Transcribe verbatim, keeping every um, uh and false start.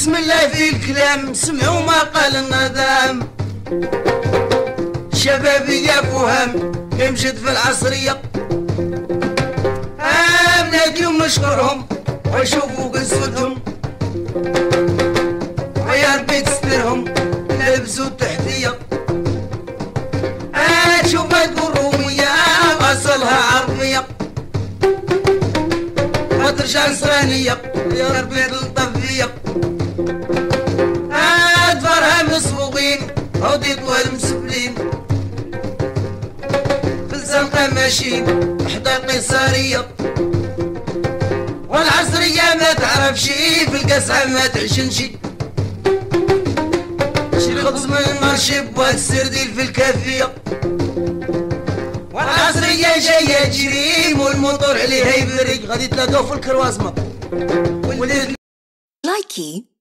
بسم الله في الكلام سمعوا ما قال النظام. شبابية فهم يمشد في العصرية، بناديهم نشكرهم ويشوفوا قصتهم، ويا ربي تسترهم لبسوا التحتية. تشوف تقول رومية أصلها عربية، ما ترجع نصرانية يا ربي تلطف فيا. تفرها مصبوغين عودي طوال مسبلين، في الزنقة ماشيين حدا القيصرية، والعصرية ما تعرف شي، في القسعة ما تعشنشي. شري خبز من المارشي بواك السرديل في الكافية، والعصرية جاية تجري والموتور عليها يبرق، غادي تلاقاو في الكروازمة. لايكي